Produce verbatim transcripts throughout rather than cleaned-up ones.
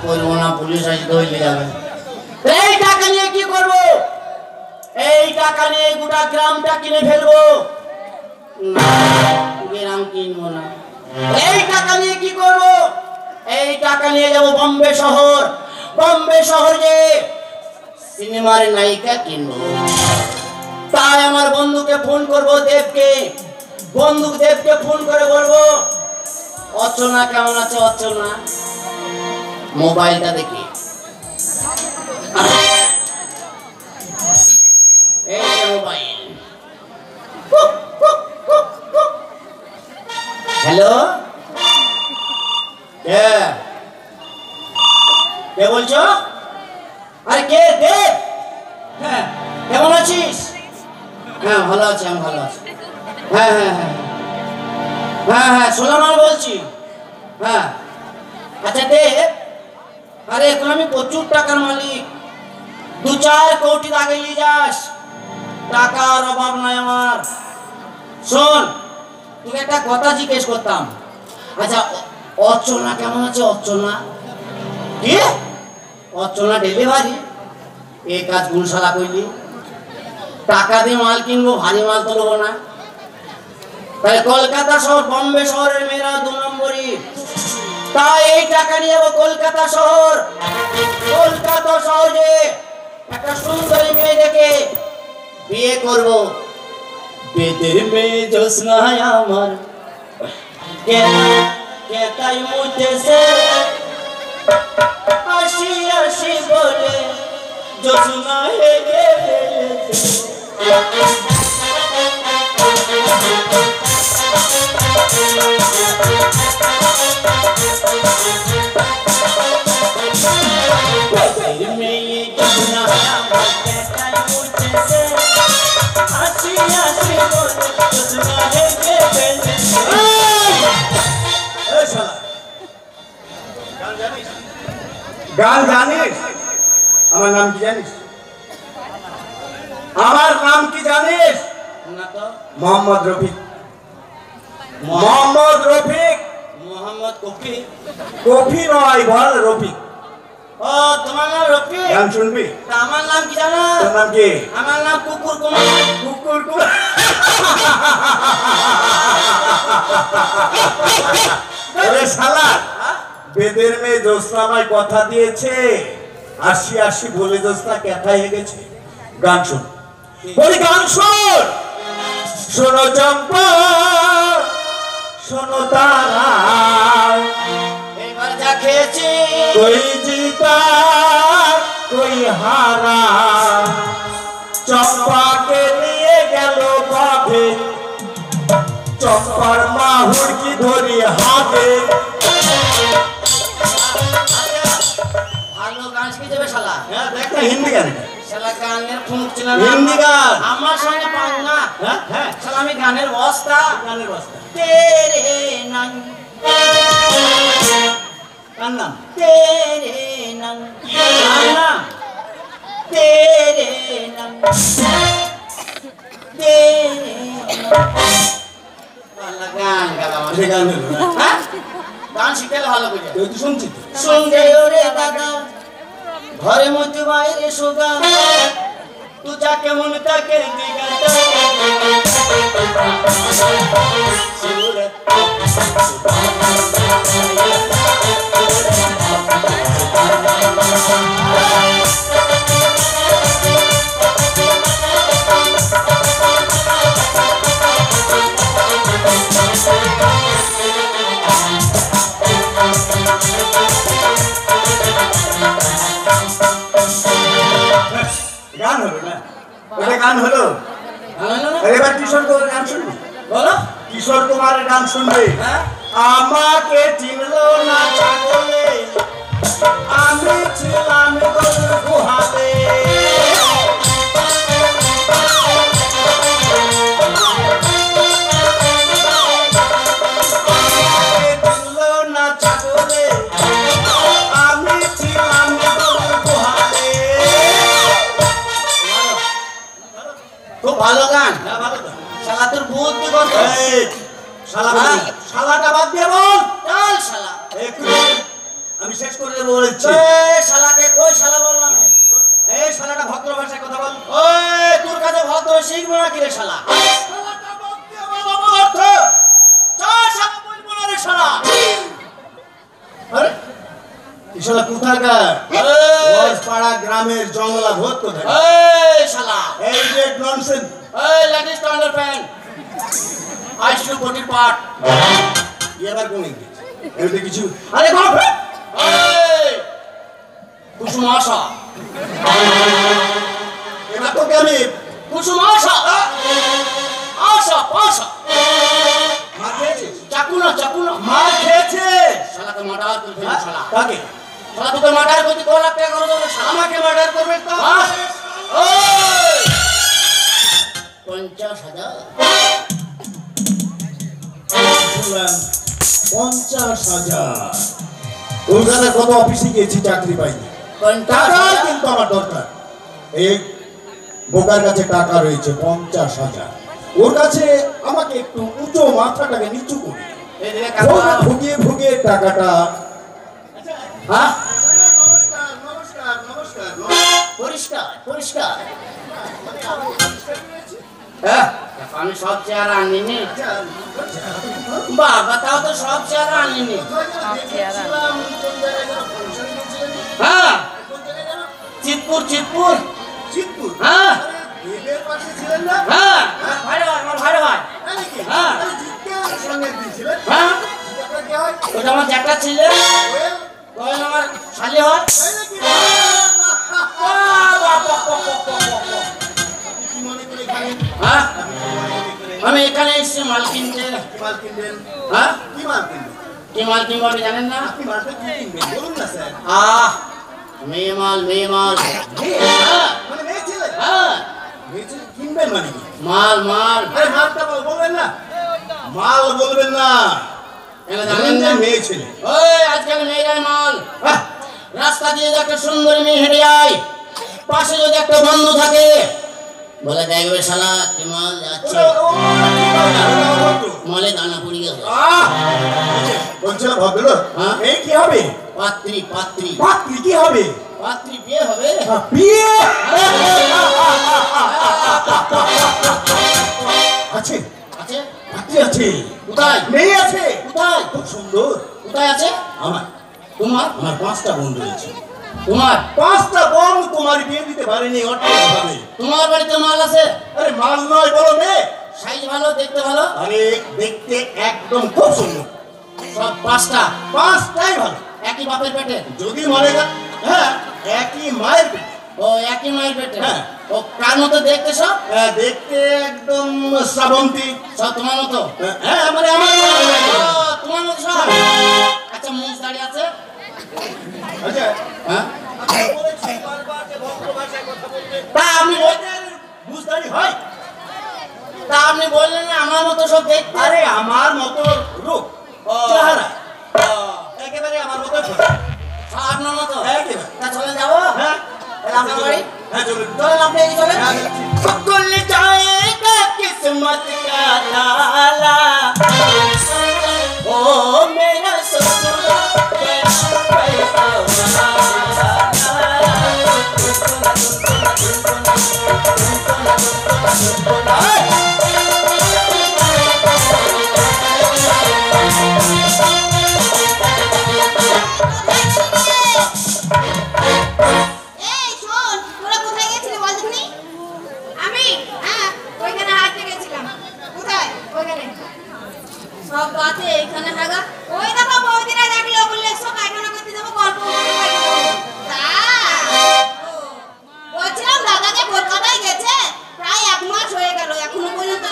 করবো না, পুলিশ আসে ধরে যাবে। এই টাকা নিয়ে কি করবো? এই টাকা নিয়ে গোটা গ্রামটা কিনে ফেলবো না, গ্রাম কিনবো না। এই টাকা নিয়ে কি করবো? এই টাকা নিয়ে যাবো বম্বে শহর, বম্বে শহরে সিনেমার নায়িকা কিনবো। তাই আমার বন্ধুকে ফোন করবো, দেবকে, বন্ধু দেবকে ফোন করে বলবো, অর্চনা কেমন আছে? অর্চনা মোবাইলটা দেখি, এই মোবাইল। হ্যালো, কে কে বলছো? আরে কে? দেব। হ্যাঁ, কেমন আছিস? হ্যাঁ ভালো আছি, আমি ভালো আছি। হ্যাঁ হ্যাঁ হ্যাঁ হ্যাঁ হ্যাঁ সোলামাল বলছি। হ্যাঁ আচ্ছা দেব, আরে এখন আমি প্রচুর টাকার মালিক, দু চার কোটি আগে নিয়ে যাস, টাকার অভাব নাই আমার। শোন, তুই একটা কথা জিজ্ঞেস করতাম। আচ্ছা অর্চনা কেমন আছে? অর্চনা কি? অর্চনা ডেলিভারি এই কাজ গুলশালা কইলি, টাকা দিয়ে মাল কিনবো, ভারী মাল তো নেবো না। তাহলে কলকাতা শহর, বম্বে শহরের মেয়েরা দু নম্বরই, তাই এই টাকা নিয়ে যাবো কলকাতা শহর। কলকাতা শহরে একটা সুন্দরী মেয়ে দেখে বিয়ে করবো। বেদের মেয়ে জোসনায় আমার কেতাই মুতেছে, আসি আসি বলে জোসনা হেগে ফেলেছে। মেয়ে জোসনা আমার কেতাই মুতেছে, আসি আসি বলে জোসনা হেগে ফেলেছে। গান জানিস? আমার নাম কি জানিস? আমার নাম কি জানিস? না তো। মোহাম্মদ রফিক। মোহাম্মদ রফিক। মোহাম্মদ কফি? কফি নয়, বল রফিক। ও তোমার নাম রফিক? গান শুনবি? তা আমার নাম কি জানো? তোর নাম কি? আমার নাম কুকুর কুমার। কুকুর কুমার? আরে শালা, বেদের মেয়ে জোসনা আমায় কথা দিয়েছে, আসি আসি বলে জোসনা কেথা হয়ে গেছে। গান শোন, বলি গান শোন। শোনো চম্পা, শোনো তারা, এবার যা খেয়েছি কই জিতা কই হারা, চম্পাকে নিয়ে গেল বাঘে, চম্পার মাহুর কি ধরি হাতে। ভালো গান শিখে যাবে শালা। হ্যাঁ দেখ না, হিন্দি গান, শালা গানের ফুঁকছে না, হিন্দি গান। আমার সঙ্গে পান না। হ্যাঁ হ্যাঁ, শালা আমি গানের বস্তা, গানের বস্তা। তেরে নং কার নাম? তেরে নং, কার নাম? তেরে নং তেরে নং। শালা গান গাওয়া আমার। সে গান হলো না? হ্যাঁ গান শিখলে ভালো করে। তুই তো শুনছিস? সঙ্গে ওরে দাদা ঘরে মধ্যে বাইরে সোগা, তু যা কেমন তাকে দিগাটা সুরত গান হলো না? ওটা গান হলো? এবার কিশোর কুমারের গান শুনবি? বলো। কিশোর কুমারের গান শুনবি? হ্যাঁ? আমাকে চিনলো না ছাগলে, আমি ছিলাম গরুর গুহালে, চিনলো না ছাগলে, আমি ছিলাম গরুর গুহালে। খুব ভালো গান। হ্যাঁ, ভালো তো। শালা তোর বুদ্ধি কত? এই, শালা বল। শালাটা বাদ দিয়ে বল। চল শালা। এক্ষুনি আমি শেষ করে দেবো। বলেছি। এই শালাকে কই শালা বললাম? এই শালাটা ভদ্র ভাষায় কথা বল। ওই তোর কাছে ভদ্র শিখবো না কি রে শালা? শালাটা বলতে আমার অপরাধ। চল শালা বলবো না রে শালা। আরে এই শালা কোথাকার? এই পাড়া গ্রামের জঙ্গলা ভূত কোথায়? এই শালা এই যে ননসেন্স। এই লেডিস টান্ডার প্যান আইসু কোটির পাট এবার কোন ইংলিশ? এতে কিছু আরে বাপ রে এই কুসুম আশা এবার তোকে আমি কুসুম আশা আশা আশা মার খেয়েছিস? চাকু না চাকু না মার খেয়েছিস? শালাকে মার্ডার করে ফেলি শালা কাকে? শালা তোকে মার্ডার করতে ক লাখ টাকা খরচ হবে শালা আমাকে মার্ডার করবে তো? হ্যাঁ? ওই পঞ্চাশ হাজার শুনলাম পঞ্চাশ হাজার। কলকাতার কত অফিসে গিয়েছি, চাকরি পাইনি। পঞ্চাশ টাকা হাজার কিন্তু আমার দরকার। এই বোকার কাছে টাকা রয়েছে পঞ্চাশ হাজার। ওর কাছে আমাকে একটু উঁচু মাথাটাকে নিচু করে এই দিকে কাকু ভুগিয়ে ভুগিয়ে টাকাটা। হ্যাঁ নমস্কার নমস্কার নমস্কার। পরিষ্কার পরিষ্কার হ্যাঁ আমি সব চেয়ার আনিনি বাবা তাও তো সব চেয়ার আনিনি হ্যাঁ চিতপুর চিতপুর জিতপুর হ্যাঁ এদের পাশে ছিলেন না? হ্যাঁ ভাই ভাই আমার ভাই ভাই তাই নাকি? হ্যাঁ। আরে জিতকে সঙ্গে দিয়েছিলেন? হ্যাঁ জিতটা কে হয়? ওটা আমার জ্যাকটা ছিল কোয়েল? কোয়েল আমার শালি হয় তাই নাকি? বাহ, বাহ, বাহ, বাহ, বাহ, বাহ, বাহ। আপনি কি মনে করে এখানে? হ্যাঁ আপনি কি মনে করে এখানে? আমি এখানে এসেছি মাল কিনতে কি মাল কিনবেন? হ্যাঁ কি মাল কিনবেন? কি মাল কিনবো আপনি জানেন না আপনি মালটা কি কিনবেন? বলুন না স্যার। আহ মেয়ে মাল মেয়ে মাল মেয়ে? হ্যাঁ মানে মেয়ে ছেলে? হ্যাঁ মেয়ে ছেলে কিনবেন মানে কি? মাল মাল আরে মালটা বল- বলবেন না? মাল বলবেন না। এগুলো জানেন জানেন যে না মেয়ে ছেলে। ওই আজকাল মেয়েরাই মাল আহ, রাস্তা দিয়ে যদি একটা সুন্দর মেয়ে হেঁটে যায় পাশে যদি একটা বন্ধু থাকে বলে দেখবে শালা কি মাল যাচ্ছে ওটা- ও- ওটা কি করে না? ওটা অভদ্র। মলে দানা পড়ে গেছে আহ! বলছিলাম ভদ্র হ্যাঁ? এই কি হবে? পাত্রী পাত্রী পাত্রী কি হবে? পাত্রী বিয়ে হবে আহ, বিয়ে আছে, আছে পাত্রী আছে, কোথায় মেয়ে আছে, কোথায় খুব সুন্দর। কোথায় আছে আমার তোমার আমার পাঁচটা বোন রয়েছে। তোমার পাঁচটা বোন তোমার বিয়ে দিতে পারেনি অর্থের অভাবে। তোমার বাড়িতে মাল আছে আরে মাল নয় বলো মেয়ে। সাইজ ভালো দেখতে ভালো আরে দেখতে একদম খুব সুন্দর। সব পাঁচটা পাঁচটাই ভালো। একই বাপের পেটে যদি মনে কর হ্যাঁ একই মায়ের পেটে। ও একই মায়ের পেটে হ্যাঁ। ও কার মতো দেখতে সব হ্যাঁ, দেখতে একদম শ্রাবন্তী। সব তোমার মতো হ্যাঁ মানে আমার মনে হয়। ও, তোমার মতো সব আচ্ছা মুখ দাঁড়িয়ে আছে আচ্ছা হ্যাঁ আপনি বলেছেন বারবার যে ভদ্র ভাষায় কথা বলতে। তা আপনি বল- এদের বুঝদারি হয়? তা আপনি বললেন না আমার মতো সব দেখতে আরে আমার মতো রূপ ও। চেহারা ও, একেবারে আমার মতো সব আপনার মতো একেবারে। তা চলে যাবো হ্যাঁ তাহলে আপনার বাড়ি হ্যাঁ চলুন। চলেন আপনি এগিয়ে চলেন হ্যাঁ, যাচ্ছি। खुल जाएगा किस्मत का ताला ओ मेरा ससुरा कैसा कैसा এই শোন, তোরা কোথায় গেছিলি বল দেখনি? আমি? হ্যাঁ, ওইখানে হাঁটতে গেছিলাম। কোথায়? ওইখানে। সব বাতে এইখানে থাকা। ওই দেখো বৌদিরা দেখলো বললে এসো পায়খানা করতে যাবো গল্প করতে পারবো। তা? ও, বলছিলাম দাদা যে কলকাতায় গেছে প্রায় এক মাস হয়ে গেল এখনো পর্যন্ত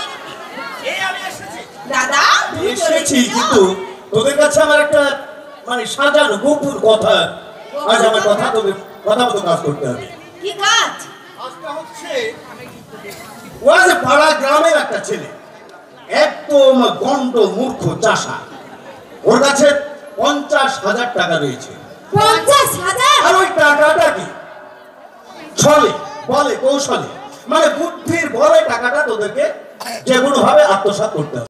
দাদা তুমি চলে এসেছি এসেছো? কিন্তু তোদের কাছে আমার একটা মানে সাজানো গোপুর কথা। আজ আমার কথা তোদের কথা মতো কাজ করতে হবে। কি কাজ? আজটা হচ্ছে ও আজ পাড়া গ্রামের একটা ছেলে, একদম গন্ড মূর্খ চাষা। ওর কাছে পঞ্চাশ হাজার টাকা রয়েছে। পঞ্চাশ হাজার? আর ওই টাকাটা কি ছলে বলে কৌশলে মানে বুদ্ধির বলে টাকাটা তোদেরকে যে কোনো ভাবে আত্মসাৎ করতে হবে।